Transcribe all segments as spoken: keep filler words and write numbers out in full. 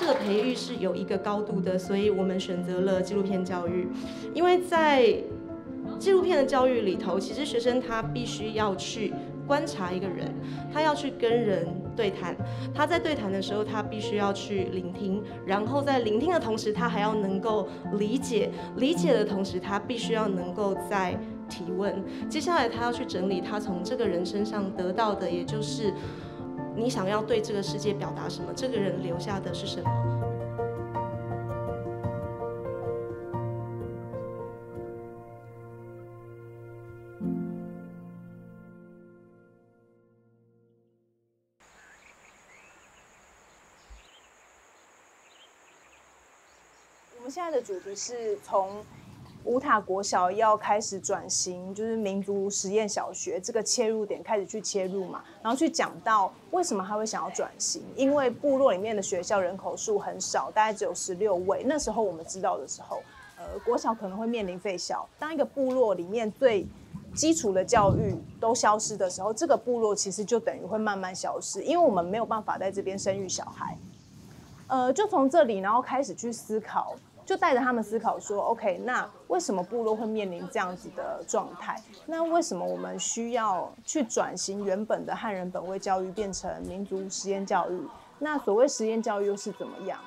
个培育是有一个高度的，所以我们选择了纪录片教育，因为在纪录片的教育里头，其实学生他必须要去观察一个人，他要去跟人对谈，他在对谈的时候，他必须要去聆听，然后在聆听的同时，他还要能够理解，理解的同时，他必须要能够在提问。接下来他要去整理他从这个人身上得到的，也就是你想要对这个世界表达什么，这个人留下的是什么。 我们现在的主题是从乌塔国小要开始转型，就是民族实验小学这个切入点开始去切入嘛，然后去讲到为什么他会想要转型，因为部落里面的学校人口数很少，大概只有十六位。那时候我们知道的时候，呃，国小可能会面临废校。当一个部落里面最基础的教育都消失的时候，这个部落其实就等于会慢慢消失，因为我们没有办法在这边生育小孩。呃，就从这里，然后开始去思考。就带着他们思考说 ，OK， 那为什么部落会面临这样子的状态？那为什么我们需要去转型原本的汉人本位教育，变成民族实验教育？那所谓实验教育又是怎么样？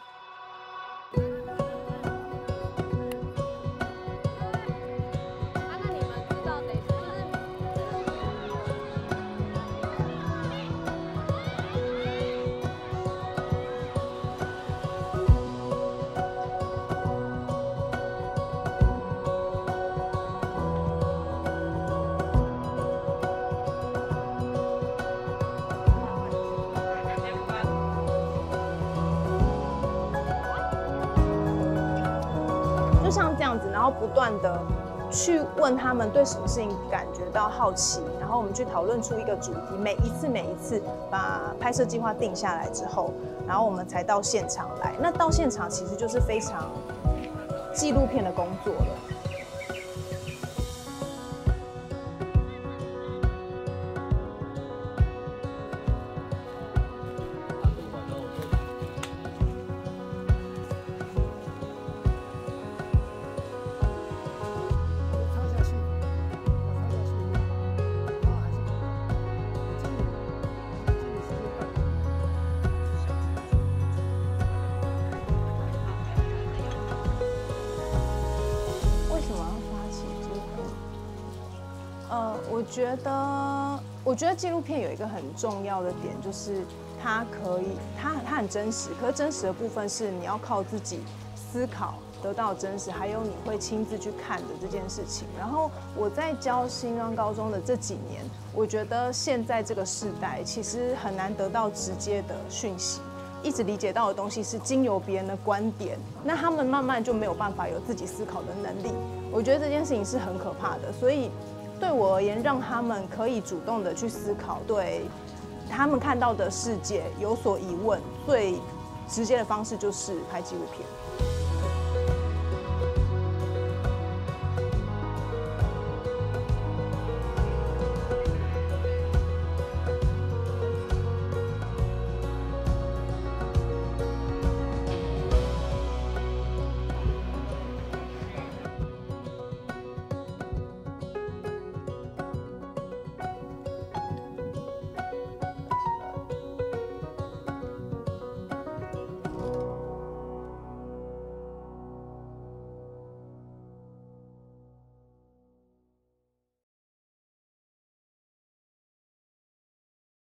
像这样子，然后不断的去问他们对什么事情感觉到好奇，然后我们去讨论出一个主题。每一次每一次把拍摄计划定下来之后，然后我们才到现场来。那到现场其实就是非常纪录片的工作了。呃，我觉得，我觉得纪录片有一个很重要的点，就是它可以，它它很真实。可是真实的部分是你要靠自己思考得到真实，还有你会亲自去看的这件事情。然后我在教新庄高中的这几年，我觉得现在这个世代其实很难得到直接的讯息。一直理解到的东西是经由别人的观点，那他们慢慢就没有办法有自己思考的能力。我觉得这件事情是很可怕的，所以对我而言，让他们可以主动的去思考，对他们看到的世界有所疑问，最直接的方式就是拍纪录片。